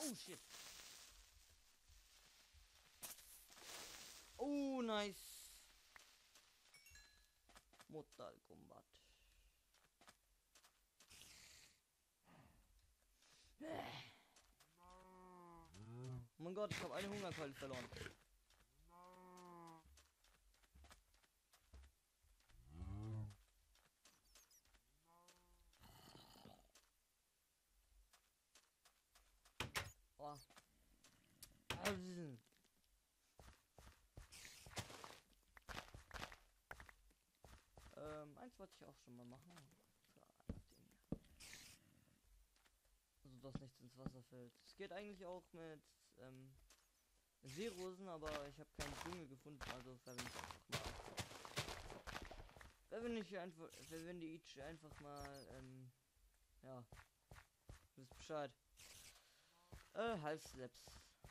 Oh shit. Oh nice. Mortal Kombat. Oh mein Gott, ich habe eine Hungerkeule verloren. Oh. Eins wollte ich auch schon mal machen. Also, dass nichts ins Wasser fällt. Es geht eigentlich auch mit Seerosen, aber ich habe keine Dünge gefunden, also verwende ich einfach mal. Verwende ich einfach mal, ja, du wisst Bescheid. Halbslaps.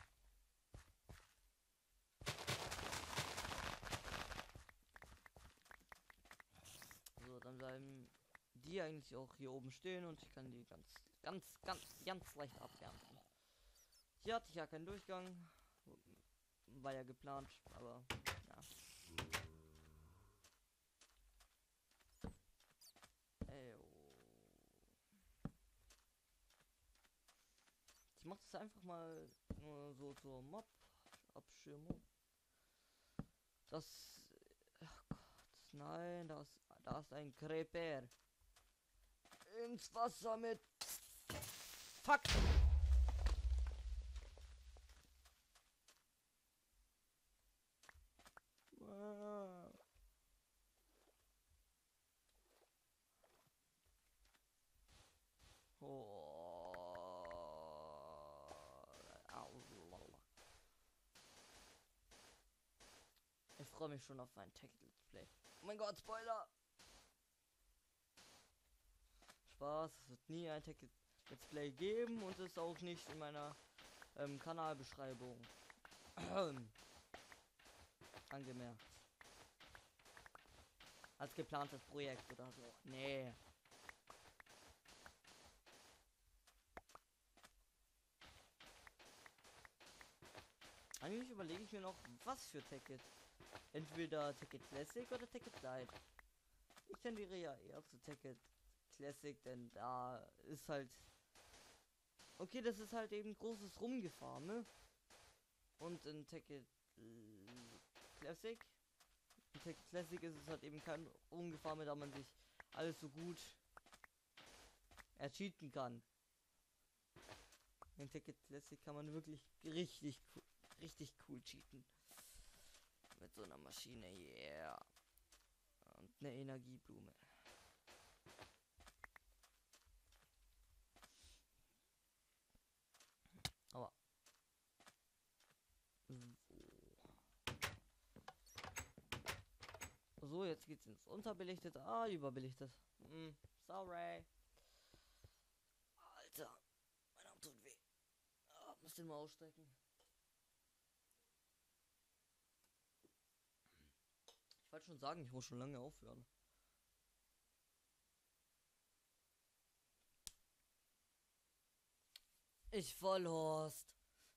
So, dann bleiben die eigentlich auch hier oben stehen und ich kann die ganz leicht abernten. Hier hatte ich ja keinen Durchgang. War ja geplant, aber ja. Ich mach das einfach mal nur so zur Mob-Abschirmung. Das. Ach Gott, nein, da ist ein Creeper. Ins Wasser mit. Fuck! Ah. Oh. Ich freue mich schon auf ein Tech-Let's Play. Oh mein Gott, Spoiler! Spaß, es wird nie ein Tech-Let's Play geben und ist auch nicht in meiner Kanalbeschreibung angemerkt. Als geplantes Projekt oder so. Nee. Eigentlich überlege ich mir noch, was für Ticket. Entweder Ticket Classic oder Ticket Light. Ich tendiere ja eher zu Ticket Classic, denn da ist halt. Okay, das ist halt eben großes Rumgefahren, ne? Und in Ticket Classic. In Ticket Classic ist es halt eben kein Rumgefahren mehr, da man sich alles so gut ercheaten kann. In Ticket Classic kann man wirklich richtig cool cheaten. Mit so einer Maschine, yeah. Und eine Energieblume. Aber. So, jetzt geht's ins Unterbelichtete. Ah, überbelichtet. Sorry. Alter. Mein Arm tut weh. Muss den mal ausstrecken. Ich wollte schon sagen, ich muss schon lange aufhören. Ich Vollhorst.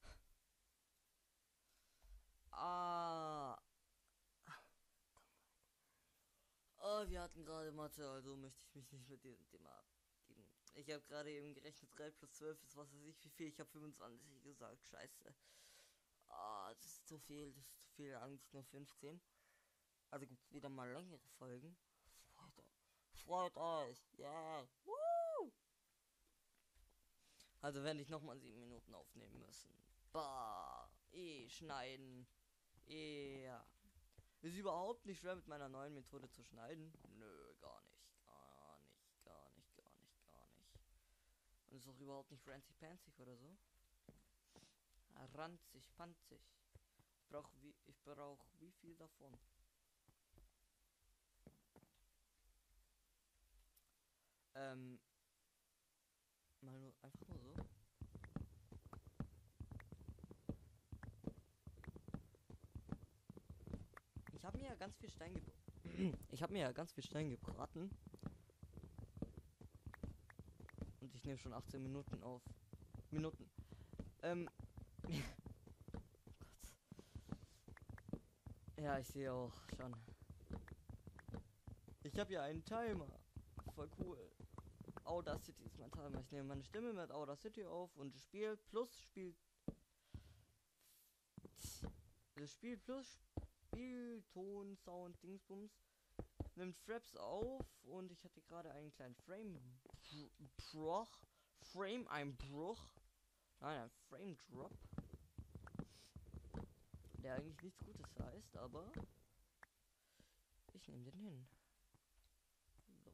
Oh, wir hatten gerade Mathe, also möchte ich mich nicht mit diesem Thema abgeben. Ich habe gerade eben gerechnet, 3 plus 12 ist was weiß ich wie viel. Ich habe 25 gesagt, scheiße. Das ist zu viel, eigentlich nur 15. Also gibt es wieder mal längere Folgen. Freut euch, ja. Yeah. Woo! Also werde ich nochmal 7 Minuten aufnehmen müssen. Bah, schneiden. Ja. Ist überhaupt nicht schwer mit meiner neuen Methode zu schneiden. Nö, gar nicht. Gar nicht. Und ist auch überhaupt nicht ranzig-panzig oder so. Ranzig, panzig. Ich brauch wie viel davon? Einfach nur so. Ich habe mir ja ganz viel Stein gebraten. Und ich nehme schon 18 Minuten auf. Gott. Ja, ich sehe auch schon. Ich habe ja einen Timer. Voll cool. Audacity ist mein Timer. Ich nehme meine Stimme mit Audacity auf und das Spiel plus Spielton, Sound, Dingsbums nimmt Fraps auf und ich hatte gerade einen kleinen Frame-Einbruch. Nein, ein Frame-Drop. Der eigentlich nichts Gutes heißt, aber ich nehme den hin. So.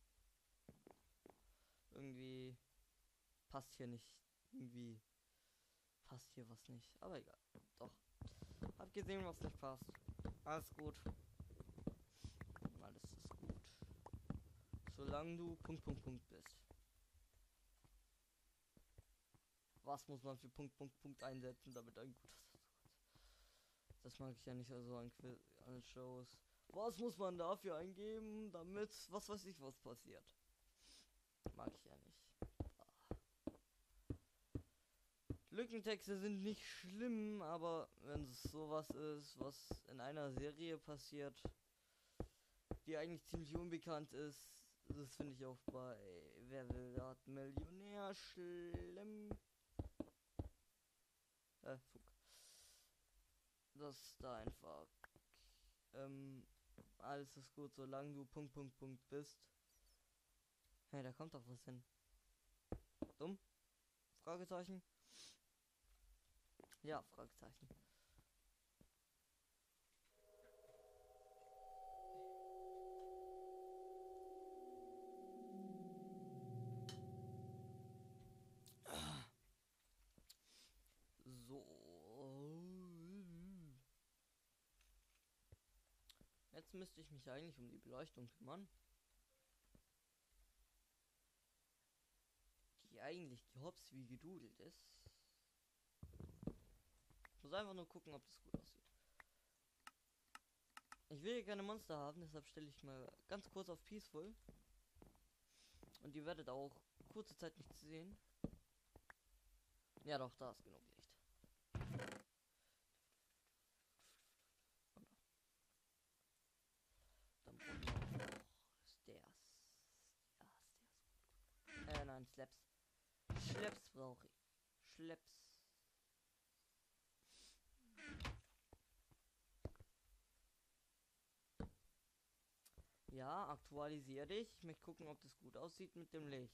Irgendwie passt hier nicht. Irgendwie passt hier was nicht. Aber egal. Doch. Hab gesehen, was nicht passt. Alles gut. Alles ist gut. Solange du Punkt bist. Was muss man für Punkt einsetzen, damit ein gutes. Das mag ich ja nicht so an Shows. Was muss man dafür eingeben, damit was weiß ich was passiert? Mag ich ja nicht. Lückentexte sind nicht schlimm, aber wenn es sowas ist, was in einer Serie passiert, die eigentlich ziemlich unbekannt ist, das finde ich auch bei Wer will werden Millionär schlimm. Fuck. Das da einfach. Alles ist gut, solange du Punkt bist. Hey, da kommt doch was hin. Dumm? Fragezeichen? Ja, Fragezeichen. So. Jetzt müsste ich mich eigentlich um die Beleuchtung kümmern. Die eigentlich gehops wie gedudelt ist. Ich muss einfach nur gucken, ob das gut aussieht. Ich will hier keine Monster haben, deshalb stelle ich mal ganz kurz auf Peaceful. Und ihr werdet auch kurze Zeit nichts sehen. Ja doch, da ist genug Licht. Dann brauchen wir auch noch Stairs. Ja, nein, Slaps. Schleps brauche ich. Schleps. Ja, aktualisiere dich. Ich möchte gucken, ob das gut aussieht mit dem Licht.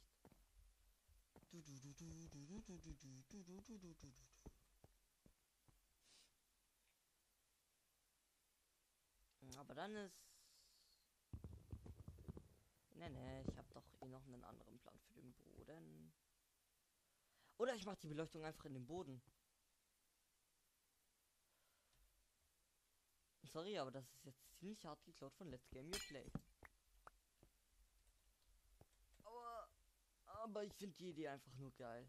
Aber dann ist... Ne, ich habe doch eh noch einen anderen Plan für den Boden. Oder ich mache die Beleuchtung einfach in den Boden. Sorry, aber das ist jetzt ziemlich hart geklaut von Let's Game Your Play. Aber ich finde die Idee einfach nur geil.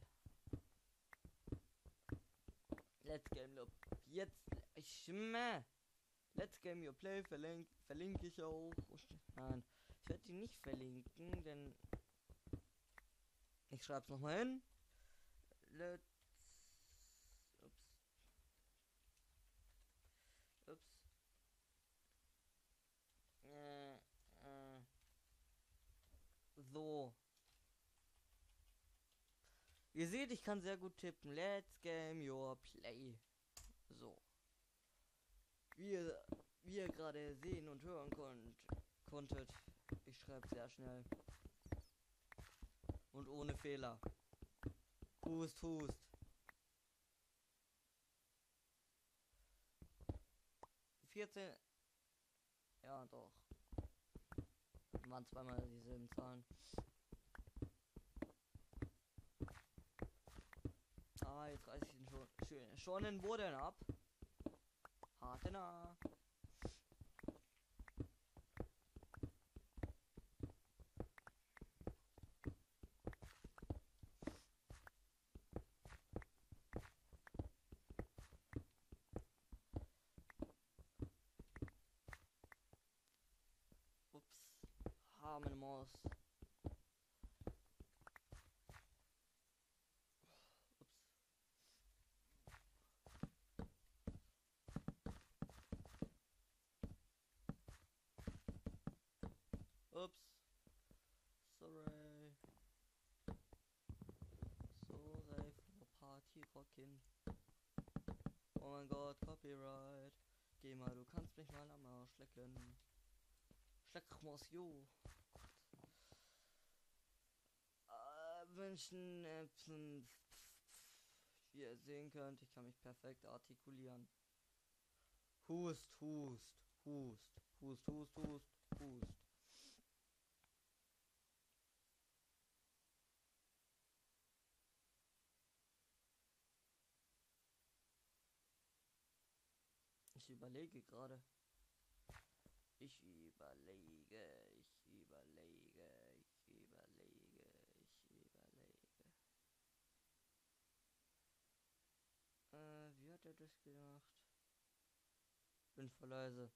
Let's Game Your jetzt Let's Game Your Play verlinke ich auch. Nein, ich werde die nicht verlinken, denn ich schreibe es nochmal hin. So. Ihr seht, ich kann sehr gut tippen. Let's Game Your Play. So. Wie ihr gerade sehen und hören konntet, ich schreibe sehr schnell. Und ohne Fehler. Hust. Ja, doch. Waren zweimal dieselben Zahlen. Ah, jetzt reiß ich ihn schon den Boden ab. Hatena. Meine Maus. Ups. Ups. Sorry. Sorry for Party Rockin'. Oh mein Gott, Copyright. Geh mal, du kannst mich mal am Arsch lecken. Schleckmos, jo. Wünschen, wie ihr sehen könnt, ich kann mich perfekt artikulieren. Hust, hust, hust, hust, hust, hust, hust. Ich überlege gerade. Ich überlege. Wie hat er das gemacht? Bin voll leise.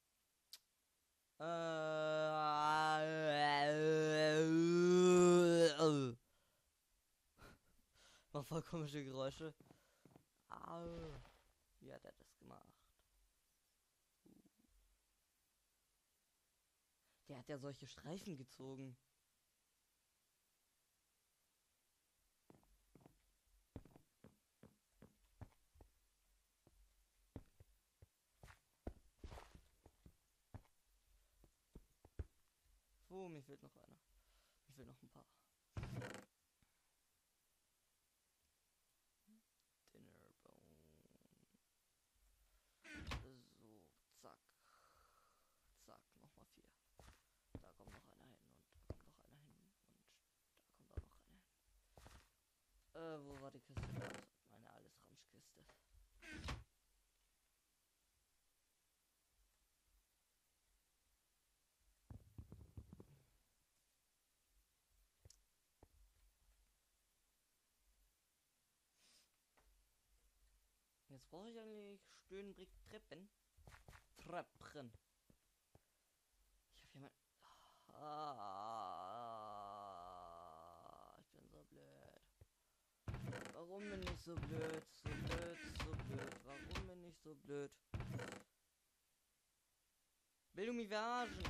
Mach voll komische Geräusche. Wie hat er das gemacht? Der hat ja solche Streifen gezogen. Oh, mir fehlt noch einer. Mir fehlt noch ein paar. Dinnerbone. So, zack. Zack, nochmal 4. Da kommt noch einer hin und da kommt noch einer hin und da kommt auch noch einer hin. Wo war die Kiste? Meine alles Ramschkiste. Jetzt brauche ich eigentlich Stöhnbrick Treppen. Treppen. Ich habe jemand. Ich bin so blöd. Warum bin ich so blöd? So blöd, so blöd. Warum bin ich so blöd? Will du mich verarschen?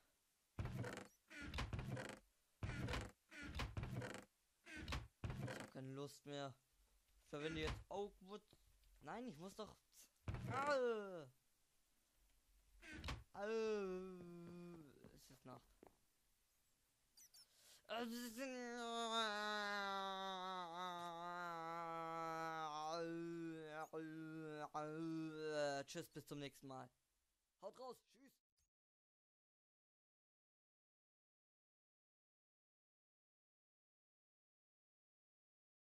Ich habe keine Lust mehr. Ich verwende jetzt Oakwood. Nein, ich muss doch. Es ist Nacht. Tschüss, bis zum nächsten Mal. Haut raus, tschüss.